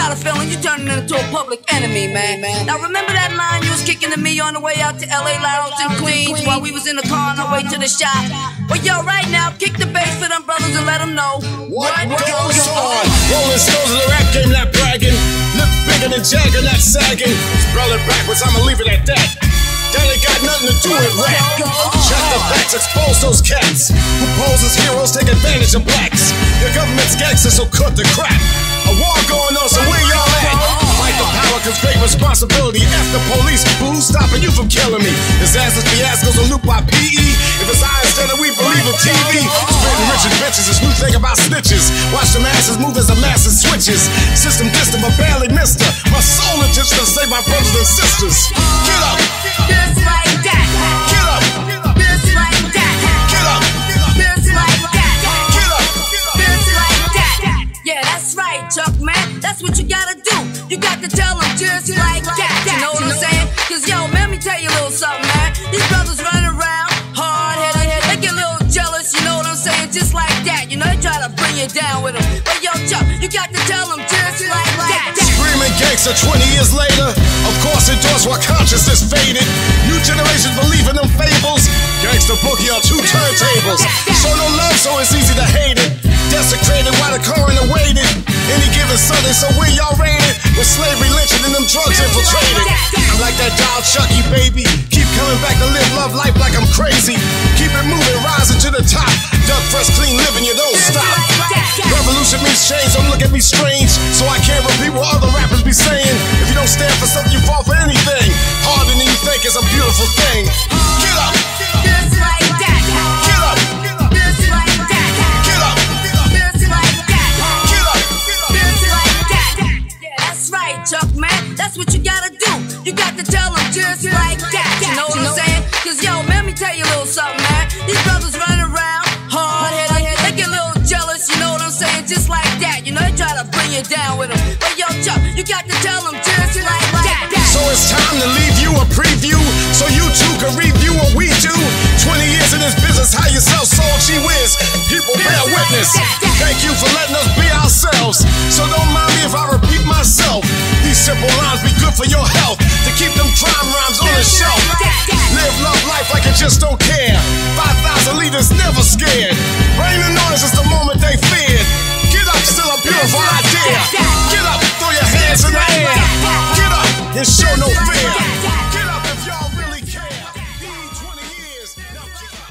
got a feeling you turning into a public enemy, man. Now remember that line you was kicking to me on the way out to LA Lounge in Queens while we was in the car on the way to the shop? Well, yo, right now, kick the bass for them brothers and let them know what goes on. Rolling Stones in the rap game, not bragging. Look bigger than Jagger, not sagging. Spell it backwards, I'ma leave it at that. That ain't got nothing to do with rap. Check the facts, expose those cats who pose as heroes, take advantage of blacks. Your government's gangsters, so cut the crap. A war going on, so where y'all at? Fight the power, cause great responsibility. F the police, who's stopping you from killing me? Disasters, fiascos, a loop by PE. If it's I instead of we believe in TV. Spitting rich and bitches, this new thing about snitches. Watch the masses move as the masses switches. System distant, but barely missed her. My soul is just to save my brothers and sisters. Get up! Just like that. Get up! Just like that. Get up! Just like that. Get up! Just like that. Yeah, that's right, Chuck, man. That's what you gotta do. You got to tell them just like that. You know what I'm saying? Cause yo, man, let me tell you a little something, man. These brothers running around, hard-headed, they get a little jealous, you know what I'm saying? Just like that. You know, they try to bring you down with them. But yo, Chuck, you got to tell them just like that. Screaming gangster 20 years later. Of course, endorsed while consciousness faded. New generations believe in them fables. Gangster boogie on 2 turntables. Show no love, so it's easy to hate it. Desecrated while the coroner waited. Any given Sunday, so where y'all raided? With slavery lynching and them drugs infiltrated. I'm like that doll Chucky, baby. Keep coming back to live love life like I'm crazy. Keep it moving, rising to the top. Duck fresh, clean living, you don't stop. Revolution means change, don't look at me strange. So I can't repeat what other rappers be saying. If you don't stand for something, you fall for anything. Harder than you think is a beautiful thing. Get up! Just like that. Get up! Just like that. Get up! Just like that. Get up! Just like that. Yeah, that's right, Chuck, man. That's what you gotta do. You got to tell them just like that. You know what I'm saying? Cause yo, man, let me tell you a little something, man. These brothers running around, hard-headed, they get a little jealous, you know what I'm saying? Just like that. You know, they try to bring you down with them. But yo, Chuck, you got to tell them just like that. So it's time to leave you a preview, so you too can review what we do. 20 years in this business, how you sell soul, gee whiz. People bear witness. Thank you for letting us be ourselves. So don't mind me if I repeat myself. These simple lines be good for your health, to keep them crime rhymes on the shelf. Live love life like you just don't care. 5,000 leaders never scared. Rain and noise is the moment they feared. Get up, still a beautiful idea. Get up, throw your hands in the air. Get up and show no fear. Get up if y'all really care. Be 20 years, now get up.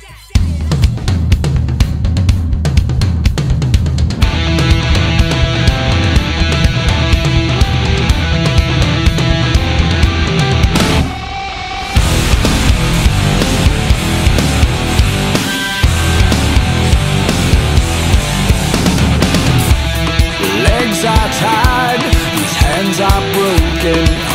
Legs are tied, his hands are broken.